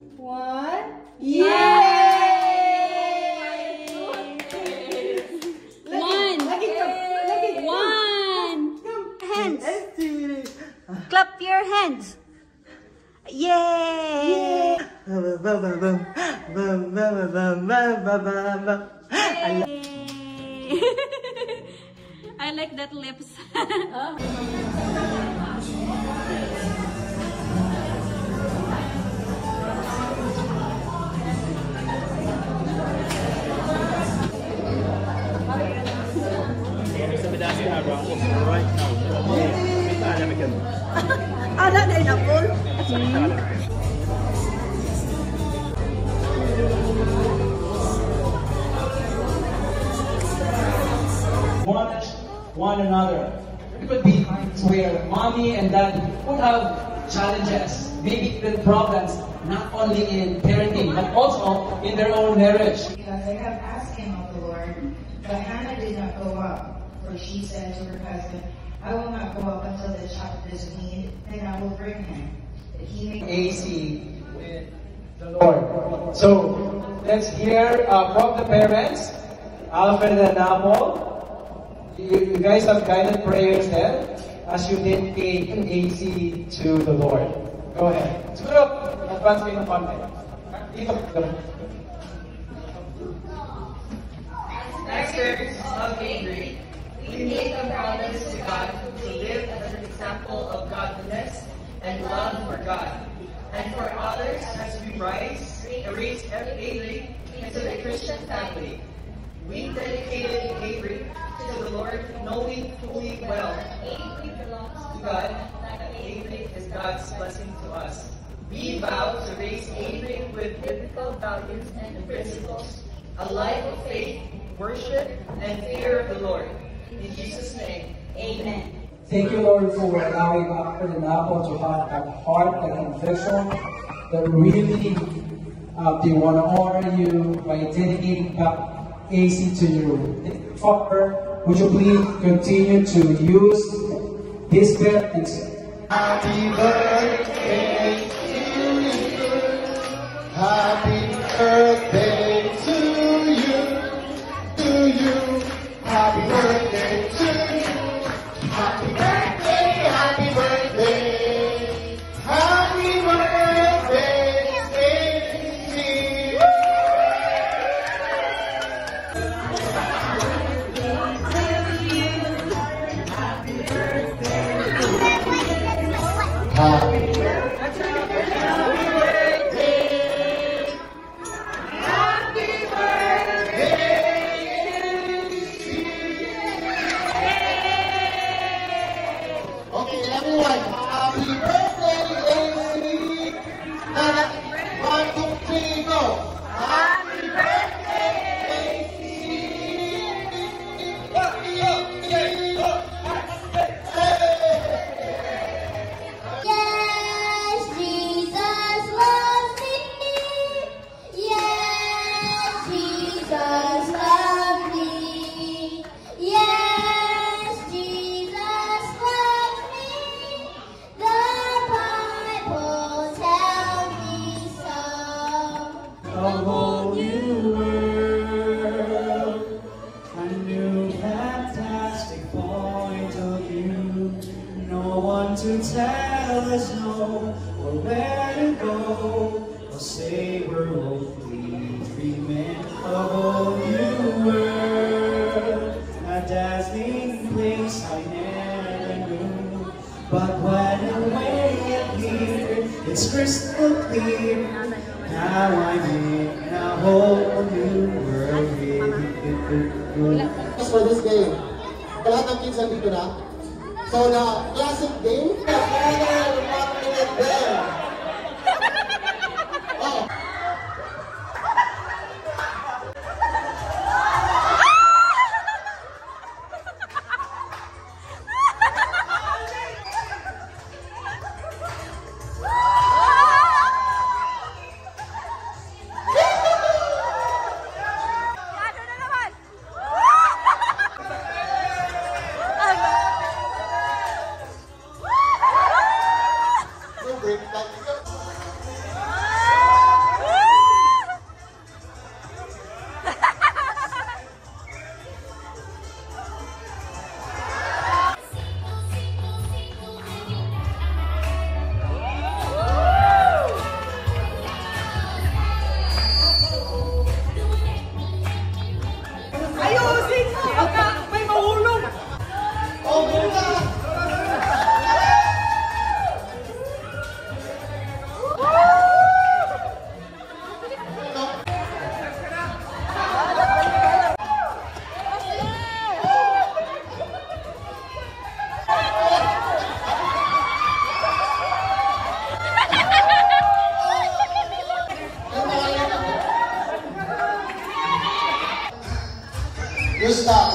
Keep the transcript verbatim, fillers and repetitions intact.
One. Yay! One. One. Hands. Clap your hands. Yay! I like that lips. Ada na inapol. Want one another. It could be times where mommy and dad would have challenges, maybe even problems, not only in parenting, but also in their own marriage. Because I have asked him of the Lord, but Hannah did not go up, for she said to her husband, I will not go up until the child is weaned, and I will bring him, that he may A C with the Lord. So let's hear uh, from the parents, Alfred and Apple. You, you guys have guided prayers there as you dedicate A C to the Lord. Go ahead. Siguro, advance kayo ng konti. Dito. Masters of Avery, we make a promise to God to live as an example of godliness and love for God, and for others as we rise, raise Avery into the Christian family. We dedicated Avery to the Lord, knowing fully well to God that Avery is God's blessing to us. We vow to raise Avery with biblical values and principles, a life of faith, worship, and fear of the Lord. In Jesus' name, amen. Thank you, Lord, for allowing Alfred and Apple to have that heart, that conviction, that really uh, they want to honor you by dedicating back A C to you. Father, would you please continue to use these parents? Happy birthday to you. Happy birthday to you. To you. Happy birthday to you. Happy birthday, happy birthday. Happy birthday, Stacy. Happy Okay, everyone, happy birthday, A C. One, two, three, go. Happy birthday, A C. Yes, Jesus loves me. Yes, Jesus loves me. Yes, Jesus loves me. The Bible tells me so. A whole new world, a new fantastic point of view. No one to tell us no, or where to go, or say we're only dreaming. A whole new world, a dazzling place I never knew. But when I wake here, it's crystal clear. Now I'm in a whole new world. For this game. Lahat ng kids nandito na. So na classic game. Oh. break. Like, Krista.